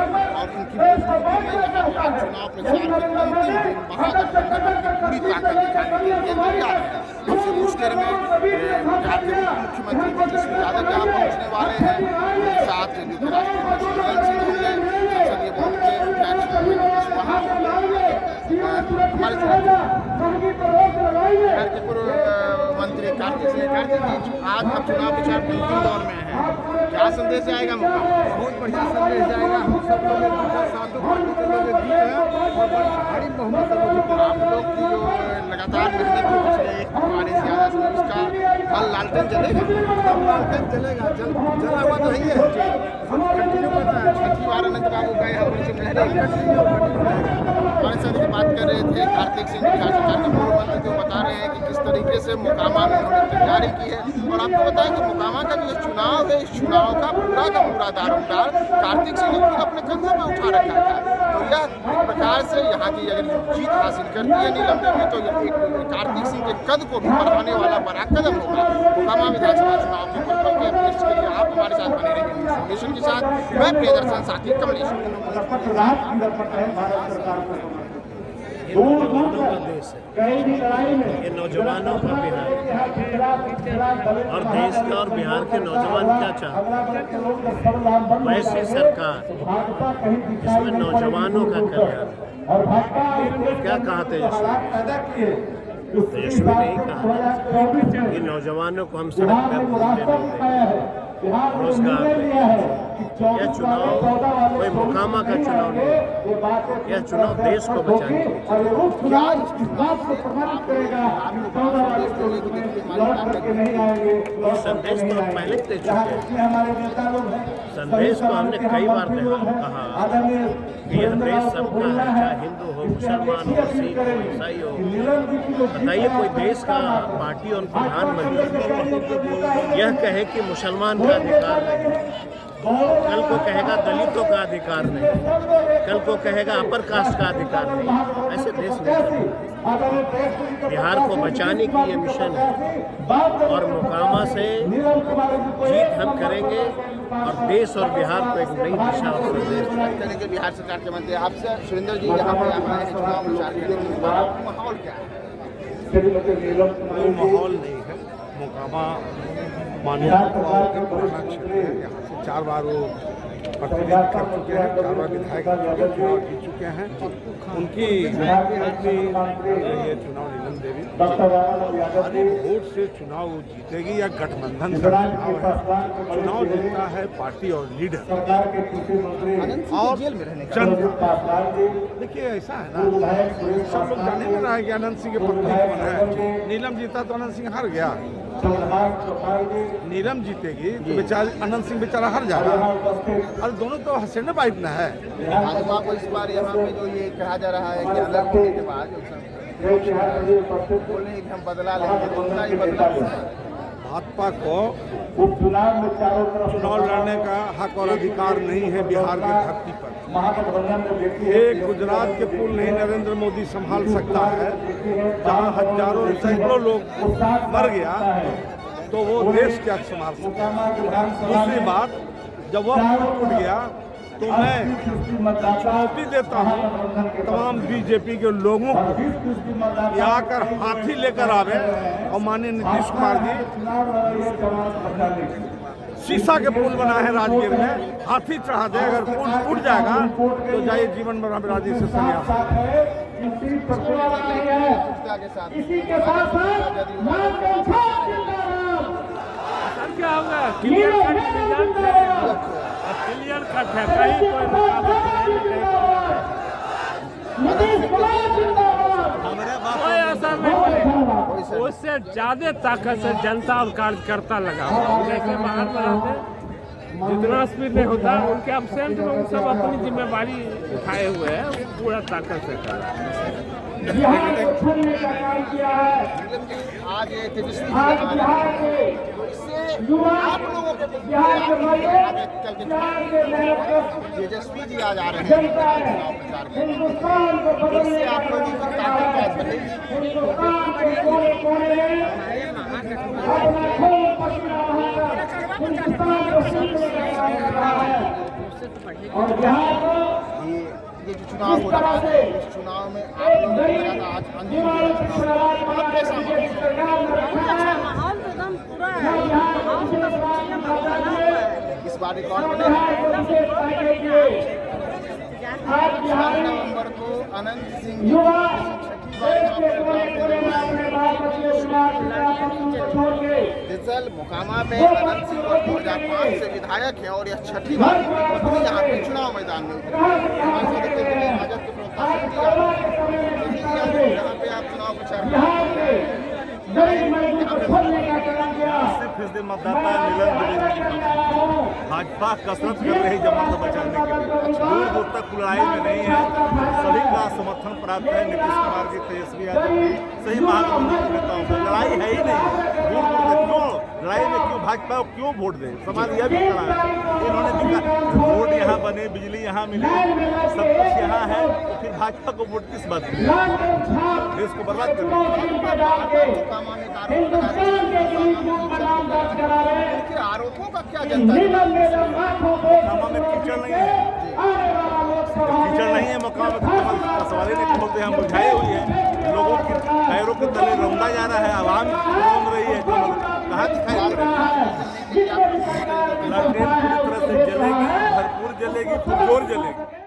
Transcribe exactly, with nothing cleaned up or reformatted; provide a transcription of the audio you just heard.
और इनकी मौजूदगी में यहाँ पे आज चुनाव प्रचार के अंतिम दिन महागठबंधन की पूरी ताकत दिखाने के लिए तैयार है। अब से कुछ देर में बिहार के मुख्यमंत्री तेजस्वी यादव यहाँ पहुँचने वाले हैं। उनके साथ जो कि राष्ट्रीय अध्यक्ष सिंह होंगे, संसदीय बोर्ड के अध्यक्ष हमारे बिहार के पूर्व मंत्री कार्तिक सिंह कार्तिक जी आज अब चुनाव प्रचार के अंतिम दौर में है, क्या संदेश जाएगा? मौका बहुत बढ़िया संदेश जाएगा। हम सब लोग सातों पार्टी के लोग जीत हैं और भारी बहुमत से जीत। आप लोग की जो लगातार मेहनत की पिछले एक महीने से ज़्यादा समय उसका फल लालटेन जलेगा, लालटेन जलेगा, जल जला हुआ तो नहीं है, कंटिन्यू करना है। छठी बार अनंत बाबू का यहाँ पर हमारे साथ की बात कर रहे थे कार्तिक सिंह बिहार सरकार के पूर्व मंत्री, जो बता रहे हैं कि किस तरीके से मोकामा में उन्होंने तैयारी की है। और आपको बताया कि मोकामा का जो ये चुनाव है, इस चुनाव का पूरा का पूरा दारोमदार कार्तिक सिंह ने खुद अपने कंधों में उठा रखा था। तो यह एक प्रकार से यहाँ की अगर जीत हासिल करती है नीलम देवी, तो यह एक कार्तिक सिंह के कद को भी बढ़ाने वाला बड़ा कदम होगा। मोकामा विधानसभा चुनाव के पल पल के अपडेट्स के लिए आप हमारे साथ बने रहिए इन्फॉर्मेशन के साथ। मैं प्रियदर्शन साथी कमलेश। दूर दूर देश है, ये नौजवानों का बिहार और देश का और बिहार के नौजवान क्या चाहते हैं? वैसी सरकार जिसमें नौजवानों का कल्याण। क्या कहा तेजस्वी? तेजस्वी नहीं कहा कि नौजवानों को हम सड़क पर घूमने नहीं देंगे, रोजगार देंगे। यह चुनाव कोई मोकामा का चुनाव नहीं, यह चुनाव देश को बचाने के लिए। संदेश तो हम पहले दे चुके हैं। संदेश तो हमने कई बार कहा कि यह देश सबका है, चाहे हिंदू हो, मुसलमान हो, सिख हो, ईसाई हो। बताइए कोई देश का पार्टी और प्रधानमंत्री यह कहे कि मुसलमान का अधिकार नहीं, कल को कहेगा दलितों का अधिकार नहीं, कल को कहेगा अपर कास्ट का अधिकार नहीं। ऐसे देश नहीं चलेगा। बिहार को बचाने की ये मिशन है और मोकामा से जीत हम करेंगे और देश और बिहार को एक नई दिशा और संदेश देंगे। बिहार सरकार के मंत्री आपसे सुरेंद्र जी यहाँ पे आए हैं चुनाव प्रचार के लिए, माहौल क्या है? कोई माहौल नहीं है। मोकामा माननीय के पुराना क्षेत्र है, यहाँ से चार बार वो प्रतिनिधित्व कर चुके हैं, चार बार विधायक चुनाव जीत चुके हैं। उनकी पत्नी ये चुनाव नीलम देवी भारी वोट से चुनाव जीतेगी या गठबंधन का चुनाव है? चुनाव जीतता है पार्टी और लीडर और जनता। देखिए ऐसा है ना, सब लोग जाने में रहा है कि अनंत सिंह के पत्नी कौन है। नीलम जीता तो अनंत सिंह हार गया, नीलम जीतेगी तो बेचारा अनंत सिंह बेचारा हार जाएगा। और दोनों तो हसैन वाइफ न है। भाजपा को इस बार यहाँ पे जो ये कहा जा रहा है कि अलग होने के बाद बोले कि हम बदला लेंगे, तो उतना ही बदला भाजपा को चुनाव लड़ने का हक और अधिकार नहीं है बिहार की धरती पर। एक गुजरात के पुल नहीं नरेंद्र मोदी संभाल सकता है, जहाँ हजारों सैकड़ों लोग मर गया तो वो देश क्या संभाल सकता है। दूसरी बात, जब वह पुल टूट गया तो मैं चुनौती देता हूँ तमाम बीजेपी के लोगों को कि आकर हाथी लेकर आवे और माननीय नीतीश कुमार जी शीशा के पुल बना है राजगीर में, हाथी चढ़ा दे। अगर पुल टूट जाएगा तो जाइए जीवन में राजगीर से संन्यास। क्या होगा? क्लियर कट रिजल्ट है, क्लियर कट है, कहीं कोई कोई असर नहीं पड़ेगा। उससे ज्यादा ताकत से जनता और कार्यकर्ता लगा हुआ। जैसे बाहर बनाते जितना स्पीड नहीं होता, उनके एब्सेंट लोग सब अपनी जिम्मेवारी उठाए हुए हैं, पूरा ताकत से कर रहा है। आज तेजस्वी आप लोगों के तेजस्वी जी आज आ रहे हैं चुनाव प्रचार के लिए, इससे आप लोगों की ताकत क्या बढ़ेगी? तो बढ़ेगी। ये ये जो चुनाव हो रहा है, इस चुनाव में आप लोगों को लगा था आज अंतिम चुनाव कैसा माहौल तो एकदम पूरा है, माहौल तो सोचिए बना हुआ है। इस बार रिकॉर्ड बने चार नवंबर को अनंत सिंह छठी बार दरअसल मोकामा में अनंत सिंह दो हजार पाँच से विधायक हैं और यह छठी बार वो यहाँ पे चुनाव मैदान में उतरे। राजद के प्रवक्ता यहाँ पे आप चुनाव प्रचार अस्सी फीसदी मतदाता नीलम भाजपा कसरत कर रही जमात बचाने के लिए, दूर दूर तक लड़ाई में नहीं है, सभी का समर्थन प्राप्त है। नीतीश कुमार जी, तेजस्वी यादव जी, सही महागठबंधन नेताओं को लड़ाई है ही नहीं। दूर दूर तक क्यों लड़ाई में क्यों भाजपा को क्यों वोट दे? सवाल यह भी खड़ा है। इन्होंने रोड यहाँ बने, बिजली यहाँ मिली, सब कुछ यहाँ है, तो फिर भाजपा को वोट किस बात की? देश को बर्बाद कर आरोपों का क्या जनता मोकामा में कीचड़ नहीं है, कीचड़ नहीं है मोकामा में, कमल सवाल ही नहीं। कमल तो हम बुझाए हुई है, लोगों के पैरों के तले रौंदा जा रहा है, आवाम रौंद रही है। कमल कहाँ दिखाई दे रहा है? लालटेन पूरी तरह से जलेगी, भरपूर जलेगी, पुरजोर जलेगी।